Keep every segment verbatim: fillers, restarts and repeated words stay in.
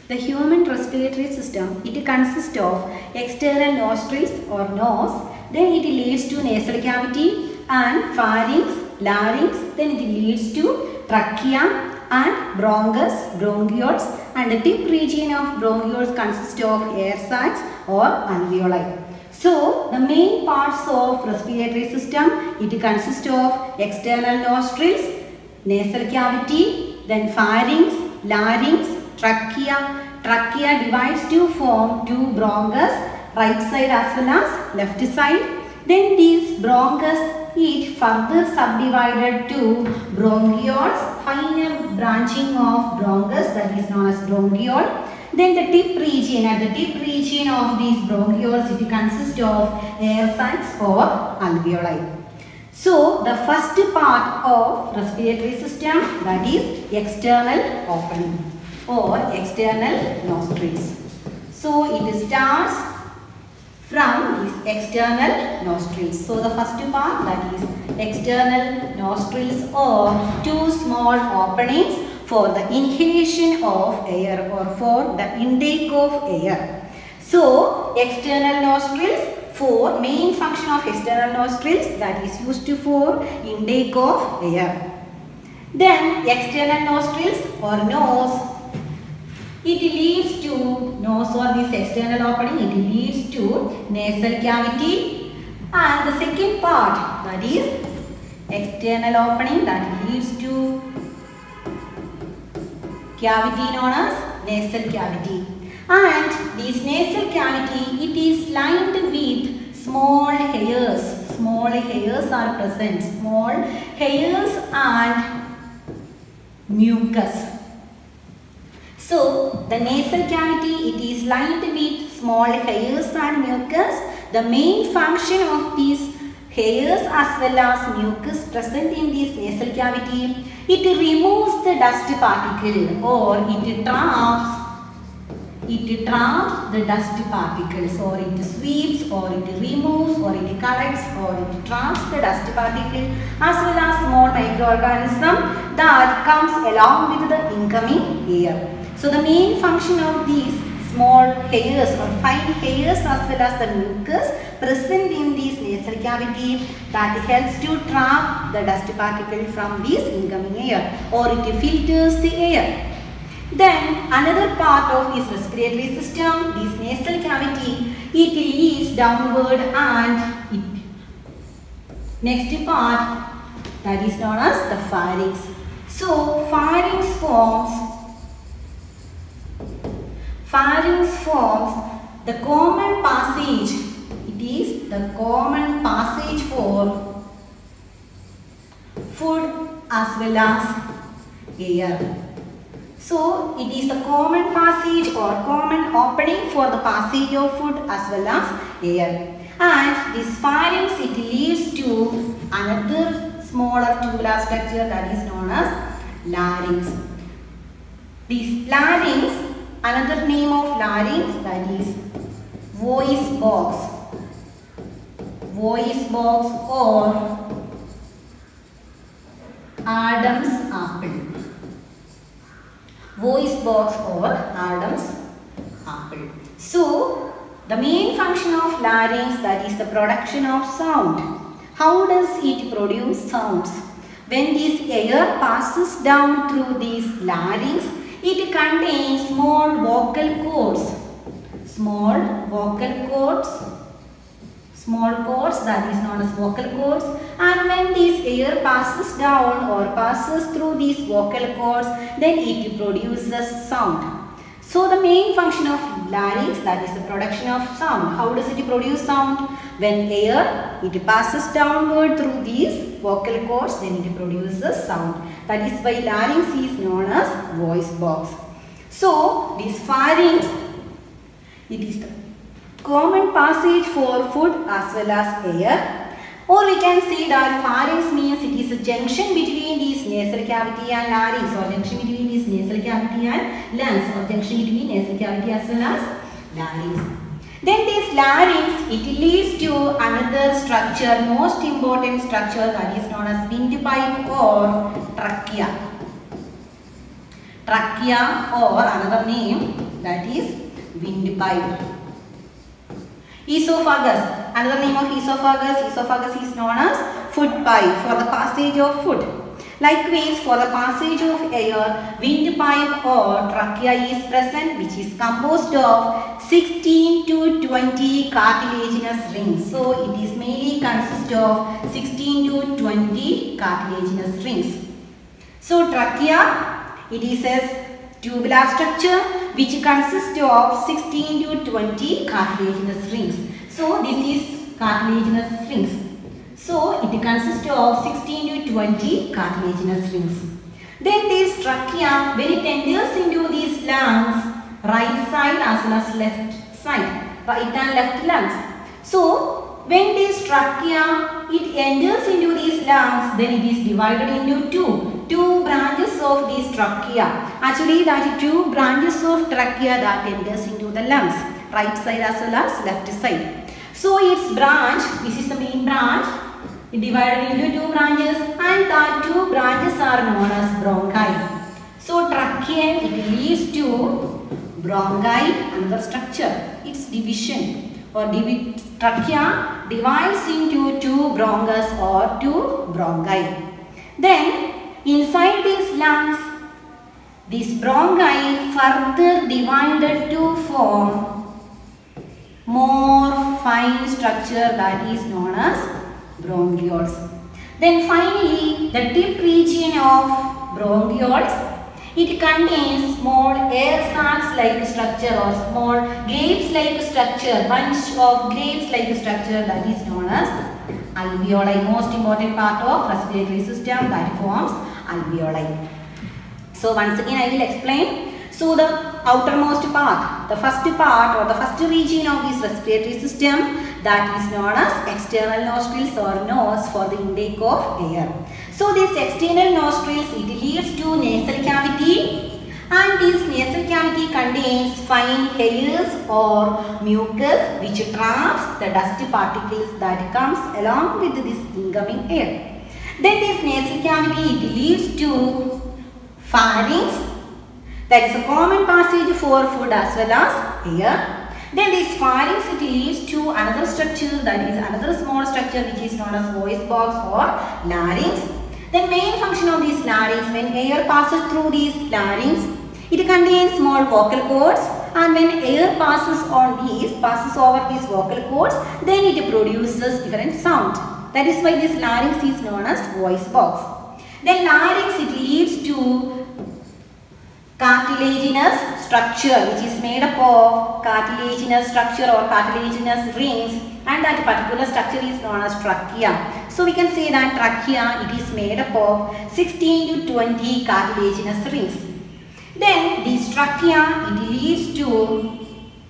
The human respiratory system, it consists of external nostrils or nose, then it leads to nasal cavity and pharynx, larynx, then it leads to trachea and bronchus, bronchioles, and the tip region of bronchioles consists of air sacs or alveoli. So, the main parts of respiratory system, it consists of external nostrils, nasal cavity, then pharynx, larynx, trachea. Trachea divides to form two bronchus, right side as well as left side. Then these bronchus, it further subdivided to bronchioles, finer branching of bronchus, that is known as bronchiole. Then the tip region, at the tip region of these bronchioles, it consists of air sacs or alveoli. So, the first part of respiratory system, that is external opening or external nostrils. So, it starts from these external nostrils. So, the first part, that is external nostrils, or two small openings for the inhalation of air or for the intake of air. So, external nostrils, for main function of external nostrils, that is used for intake of air. Then external nostrils or nose, it leads to nose or this external opening, it leads to nasal cavity, and the second part, that is external opening, that leads to cavity known as nasal cavity. And this nasal cavity, it is lined with small hairs. Small hairs are present. Small hairs and mucus. So, the nasal cavity, it is lined with small hairs and mucus. The main function of these hairs as well as mucus present in this nasal cavity, it removes the dust particle, or it traps, it traps the dust particles, or it sweeps, or it removes, or it collects, or it traps the dust particle as well as small microorganism that comes along with the incoming air. So, the main function of these small hairs or fine hairs as well as the mucus present in this nasal cavity, that helps to trap the dust particle from this incoming air, or it filters the air. Then another part of this respiratory system, this nasal cavity, it leads downward, and it next part, that is known as the pharynx. So, pharynx forms Pharynx forms the common passage. It is the common passage for food as well as air. So, it is the common passage or common opening for the passage of food as well as air. And this pharynx, it leads to another smaller tubular structure, that is known as larynx. This larynx, another name of larynx, that is voice box. Voice box or Adam's apple. Voice box or Adam's apple. So, the main function of larynx, that is the production of sound. How does it produce sounds? When this air passes down through this larynx, it contains small vocal cords. Small vocal cords. Small cords, that is known as vocal cords. And when this air passes down or passes through these vocal cords, then it produces sound. So, the main function of larynx, that is the production of sound. How does it produce sound? When air, it passes downward through these vocal cords, then it produces sound. That is why larynx is known as voice box. So, this pharynx, it is the common passage for food as well as air. Or we can say that pharynx means it is a junction between these nasal cavity and larynx, or junction between these nasal cavity and lungs, or junction between nasal cavity as well as larynx. Then this larynx, it leads to another structure, most important structure, that is known as windpipe or trachea. Trachea, or another name, is windpipe. Esophagus. Another name of esophagus. Esophagus is known as food pipe for the passage of food. Likewise, for the passage of air, windpipe or trachea is present, which is composed of sixteen to twenty cartilaginous rings. So, it is mainly consists of sixteen to twenty cartilaginous rings. So, trachea, it is a tubular structure which consists of sixteen to twenty cartilaginous rings. So, this is cartilaginous rings. So, it consists of sixteen to twenty cartilaginous rings. Then this trachea, when it enters into these lungs, right side as well as left side, right and left lungs. So, when this trachea, it enters into these lungs, then it is divided into two. Two branches of this trachea. Actually, that is two branches of trachea that enters into the lungs, right side as well as left side. So, its branch, this is the main branch, it divided into two branches, and that two branches are known as bronchi. So, trachea, it leads to bronchi, another structure. Its division or divi trachea divides into two bronchus or two bronchi. Then, inside these lungs, this bronchi further divided to form more fine structure that is known as bronchioles. Then finally, the tip region of bronchioles, it contains small air sacs like structure or small grapes like structure, bunch of grapes like structure that is known as alveoli, most important part of respiratory system that forms alveoli. So once again I will explain. So the outermost part, the first part or the first region of this respiratory system, that is known as external nostrils or nose for the intake of air. So this external nostrils, it leads to nasal cavity, and this nasal cavity contains fine hairs or mucus which traps the dust particles that comes along with this incoming air. Then this nasal cavity, it leads to pharynx, that is a common passage for food as well as air. Then this pharynx, it leads to another structure, that is another small structure which is known as voice box or larynx. The main function of this larynx, when air passes through this larynx, it contains small vocal cords, and when air passes on these, passes over these vocal cords, then it produces different sound. That is why this larynx is known as voice box. Then larynx, it leads to cartilaginous structure which is made up of cartilaginous structure or cartilaginous rings, and that particular structure is known as trachea. So we can say that trachea, it is made up of sixteen to twenty cartilaginous rings. Then this trachea, it leads to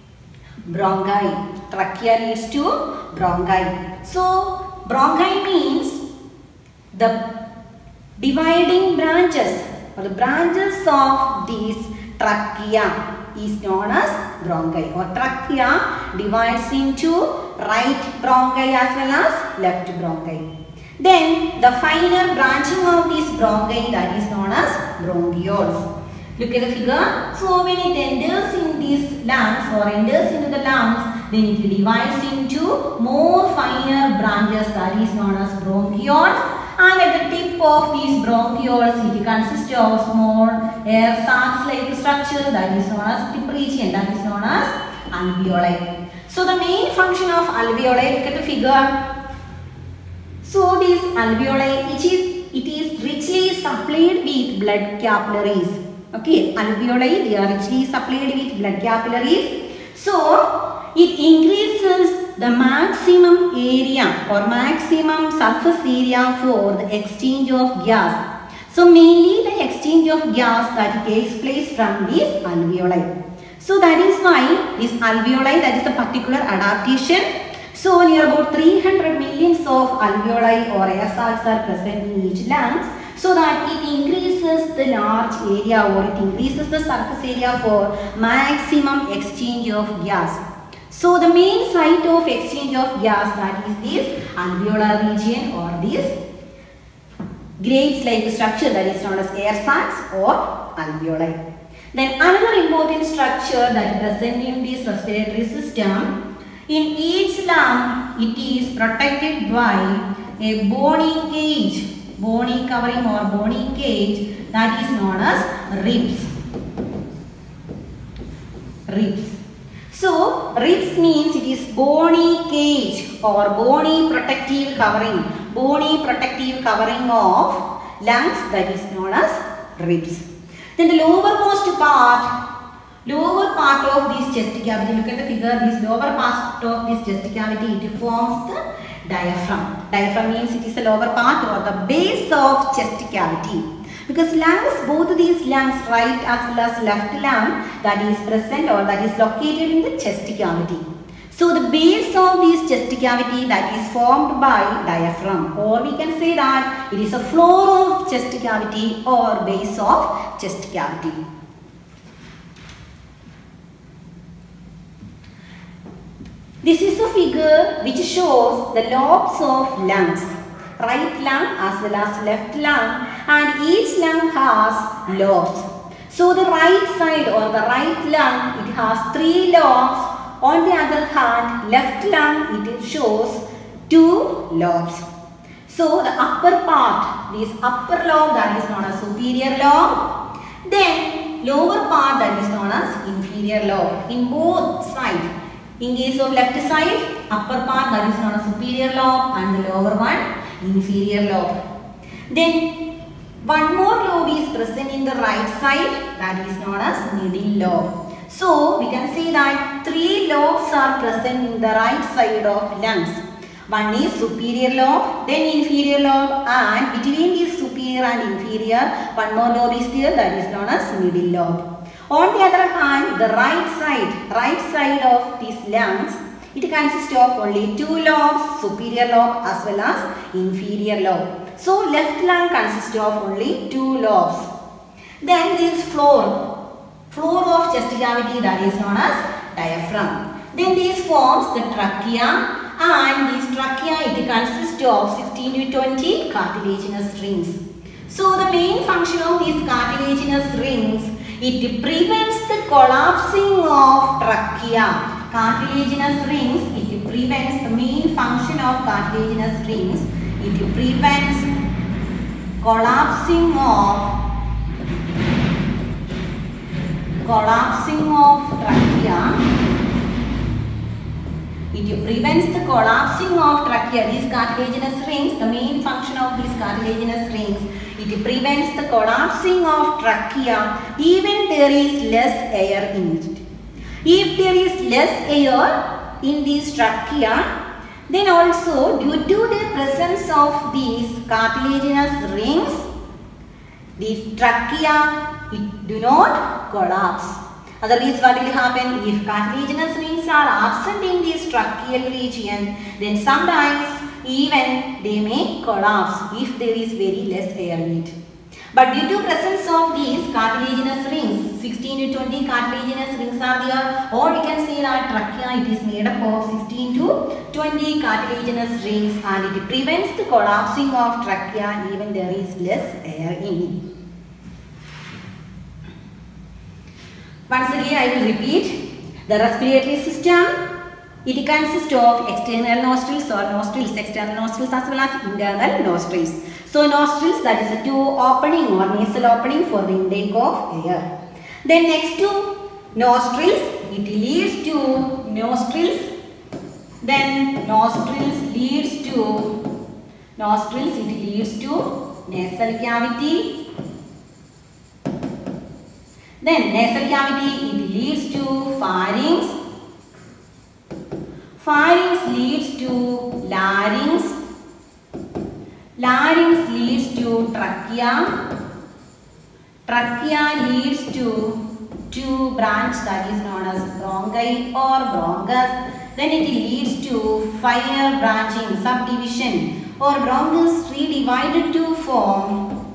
bronchi. Trachea leads to bronchi. So bronchi means the dividing branches or the branches of this trachea is known as bronchi, or trachea divides into right bronchi as well as left bronchi. Then the finer branching of this bronchi, that is known as bronchioles. Look at the figure. So when it enters in these lungs or enters into the lungs, then it divides into more finer branches that is known as bronchioles. And at the tip of these bronchioles, it consists of small air sacs like structure that is known as tip region, that is known as alveoli. So the main function of alveoli, look at the figure. So these alveoli, it is, it is richly supplied with blood capillaries. Okay, alveoli, they are richly supplied with blood capillaries. So it increases the maximum area or maximum surface area for the exchange of gas. So mainly the exchange of gas that takes place from these alveoli. So that is why this alveoli, that is the particular adaptation. So near about three hundred millions of alveoli or air sacs are present in each lungs, so that it increases the large area or it increases the surface area for maximum exchange of gas. So the main site of exchange of gas, that is this alveolar region or this grapes like structure, that is known as air sacs or alveoli. Then another important structure that is present in this respiratory system, in each lung it is protected by a bony cage, bony covering or bony cage that is known as ribs. Ribs. So ribs means it is bony cage or bony protective covering, bony protective covering of lungs that is known as ribs. Then the lowermost part, lower part of this chest cavity, look at the figure, this lower part of this chest cavity, it forms the diaphragm. Diaphragm means it is the lower part or the base of chest cavity. Because lungs, both these lungs, right as well as left lung, that is present or that is located in the chest cavity. So the base of this chest cavity that is formed by diaphragm, or we can say that it is a floor of chest cavity or base of chest cavity. This is a figure which shows the lobes of lungs. Right lung as well as left lung, and each lung has lobes. So the right side or the right lung, it has three lobes. On the other hand, left lung, it shows two lobes. So the upper part, this upper lobe that is known as superior lobe. Then lower part that is known as inferior lobe. In both sides. In case of left side, upper part that is known as superior lobe and the lower one inferior lobe. Then one more lobe is present in the right side, that is known as middle lobe. So we can say that three lobes are present in the right side of lungs. One is superior lobe, then inferior lobe, and between this superior and inferior, one more lobe is there, that is known as middle lobe. On the other hand, the right side, right side of these lungs, it consists of only two lobes, superior lobe as well as inferior lobe. So left lung consists of only two lobes. Then this floor, floor of chest cavity that is known as diaphragm. Then this forms the trachea, and this trachea it consists of sixteen to twenty cartilaginous rings. So the main function of these cartilaginous rings, it prevents the collapsing of trachea. Cartilaginous rings, it prevents the main function of cartilaginous rings. It prevents collapsing of collapsing of trachea. It prevents the collapsing of trachea. These cartilaginous rings, the main function of these cartilaginous rings, it prevents the collapsing of trachea even there is less air in it. If there is less air in this trachea, then also due to the presence of these cartilaginous rings, the trachea it do not collapse. Otherwise, what will happen if cartilaginous rings are absent in this tracheal region, then sometimes even they may collapse if there is very less air in it. But due to presence of these cartilaginous rings, sixteen to twenty cartilaginous rings are there, or we can say that trachea it is made up of sixteen to twenty cartilaginous rings, and it prevents the collapsing of trachea even there is less air in it. Once again I will repeat, the respiratory system, it consists of external nostrils or nostrils, external nostrils as well as internal nostrils. So nostrils, that is a tube opening or nasal opening for the intake of air. Then next to nostrils, it leads to nostrils. Then nostrils leads to nostrils, it leads to nasal cavity. Then nasal cavity, it leads to pharynx. Pharynx leads to larynx. Larynx leads to trachea. Trachea leads to two branches that is known as bronchi or bronchus. Then it leads to finer branching, subdivision, or bronchus redivided to form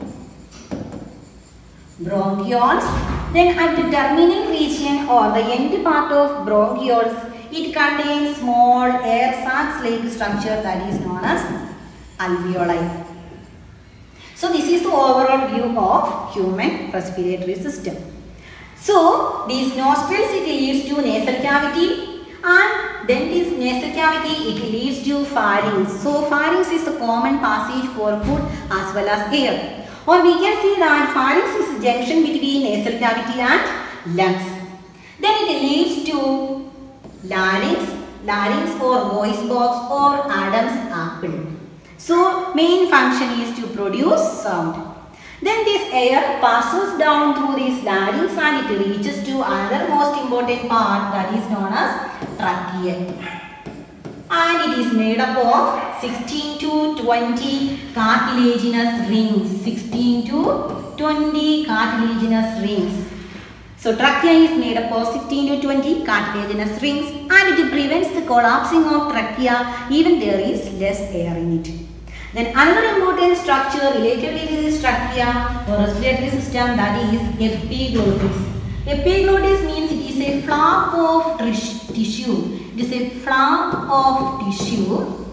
bronchioles. Then at the terminal region or the end part of bronchioles, it contains small air sacs-like structure that is known as alveoli. So this is the overall view of human respiratory system. So these nostrils, it leads to nasal cavity, and then this nasal cavity, it leads to pharynx. So pharynx is the common passage for food as well as air. Or we can see that pharynx is a junction between nasal cavity and lungs. Then it leads to larynx, larynx or voice box or Adam's apple. So main function is to produce sound. Then this air passes down through this larynx and it reaches to another most important part, that is known as trachea. And it is made up of sixteen to twenty cartilaginous rings. sixteen to twenty cartilaginous rings. So trachea is made up of sixteen to twenty cartilaginous rings, and it prevents the collapsing of trachea even there is less air in it. Then another important structure related with this trachea or respiratory system, that is epiglottis. Epiglottis means it is a flap of tissue. It is a flap of tissue.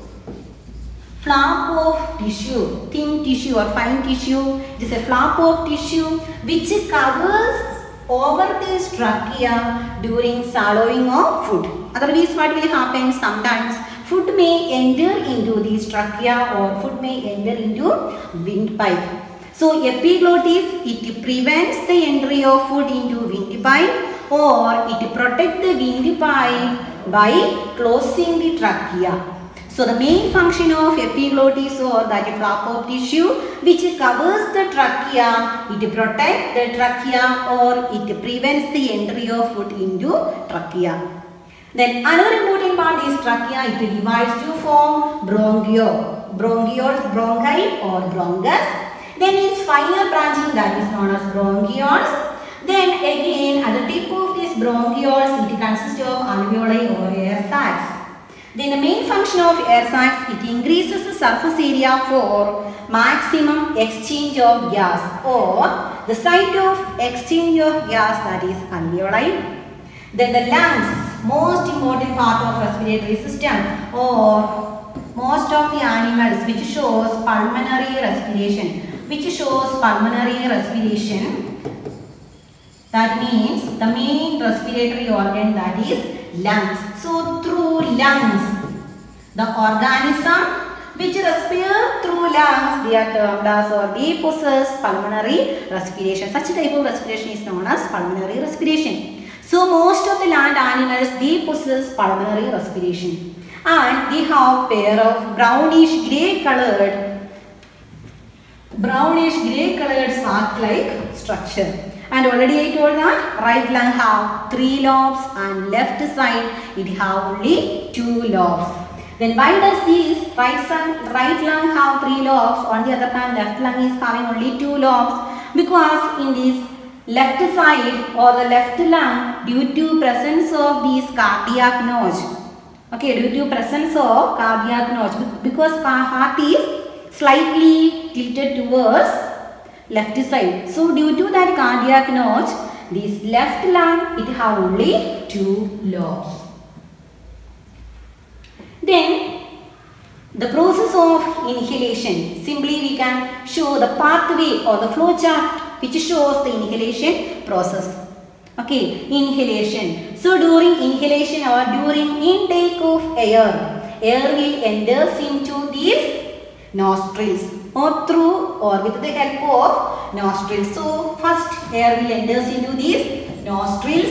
Flap of tissue, thin tissue or fine tissue. It is a flap of tissue which covers over this trachea during swallowing of food. Otherwise, what will happen? Sometimes food may enter into this trachea or food may enter into windpipe. So epiglottis, it prevents the entry of food into windpipe, or it protects the windpipe by closing the trachea. So the main function of epiglottis, or that flap of tissue which covers the trachea, it protects the trachea or it prevents the entry of food into trachea. Then another important part is trachea. It divides to form bronchiole, bronchioles, bronchi or bronchus. Then its final branching, that is known as bronchioles. Then again at the tip of these bronchioles, it consists of alveoli or air sacs. Then the main function of air sacs, it increases the surface area for maximum exchange of gas, or the site of exchange of gas, that is alveoli. Then the lungs, most important part of respiratory system, or most of the animals which shows pulmonary respiration, which shows pulmonary respiration, that means the main respiratory organ, that is lungs. So through lungs, the organism which respire through lungs, they are termed as, or they possess pulmonary respiration. Such a type of respiration is known as pulmonary respiration. So most of the land animals, they possess pulmonary respiration, and they have pair of brownish grey colored, brownish grey colored sac-like structure. And already I told that right lung have three lobes and left side it have only two lobes. Then why does this right, sun, right lung have three lobes, on the other hand left lung is having only two lobes? Because in this left side or the left lung, due to presence of these cardiac notch, okay, due to presence of cardiac notch, because heart is slightly tilted towards left side. So due to that cardiac notch, this left lung, it have only two lobes. Then the process of inhalation, simply we can show the pathway or the flow chart which shows the inhalation process. Okay, inhalation. So during inhalation or during intake of air, air will enter into these nostrils or through or with the help of nostrils. So first air will enter into these nostrils.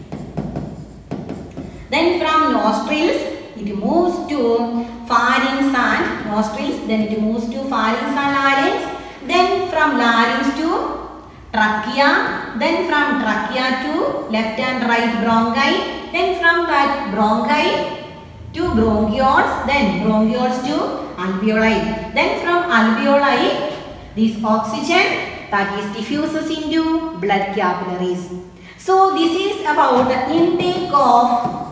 Then from nostrils it moves to pharynx and nostrils. Then it moves to pharynx and larynx. Then from larynx to trachea, then from trachea to left and right bronchi, then from that bronchi to bronchioles, then bronchioles to alveoli, then from alveoli this oxygen that is diffuses into blood capillaries. So this is about the intake of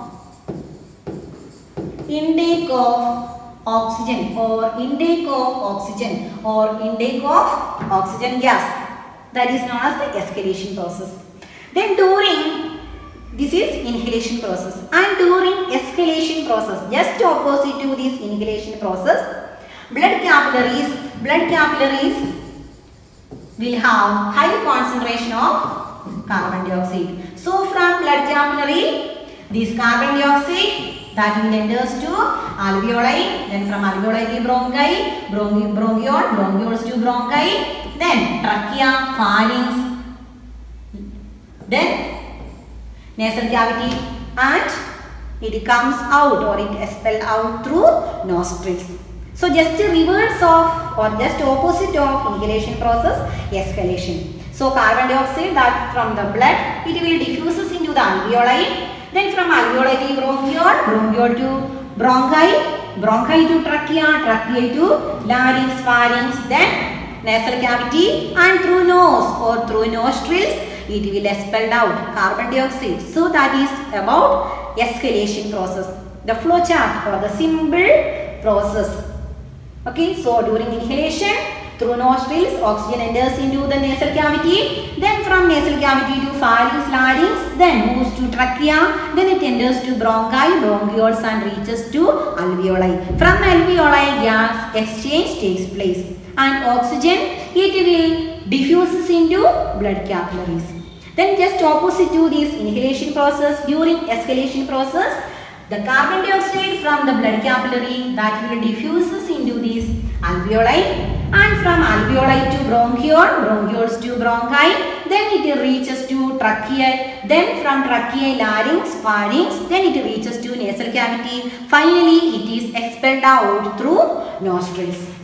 intake of oxygen or intake of oxygen or intake of oxygen gas. That is known as the exhalation process. Then during, this is inhalation process, and during exhalation process, just opposite to this inhalation process, blood capillaries, blood capillaries will have high concentration of carbon dioxide. So from blood capillary, this carbon dioxide that will enters to alveoli, then from alveoli to bronchi, bronchi bronchiole, bronchioles to bronchi, then trachea, pharynx, then nasal cavity, and it comes out or it expelled out through nostrils. So just the reverse of or just opposite of inhalation process, exhalation. So carbon dioxide that from the blood, it will diffuses into the alveoli, then from alveoli to bronchiole, bronchiole to bronchi, bronchi to trachea, trachea to larynx, pharynx, then nasal cavity, and through nose or through nostrils it will expelled out carbon dioxide. So that is about exhalation process, the flow chart or the simple process. Okay, so during inhalation, through nostrils, oxygen enters into the nasal cavity, then from nasal cavity to pharynx, larynx, then moves to trachea, then it enters to bronchi, bronchioles, and reaches to alveoli. From alveoli, gas exchange takes place, and oxygen, it will diffuses into blood capillaries. Then just opposite to this inhalation process, during exhalation process, the carbon dioxide from the blood capillary that will diffuses into these alveoli, and from alveoli to bronchiole, bronchioles to bronchi, then it reaches to trachea, then from trachea larynx, pharynx, then it reaches to nasal cavity. Finally, it is expelled out through nostrils.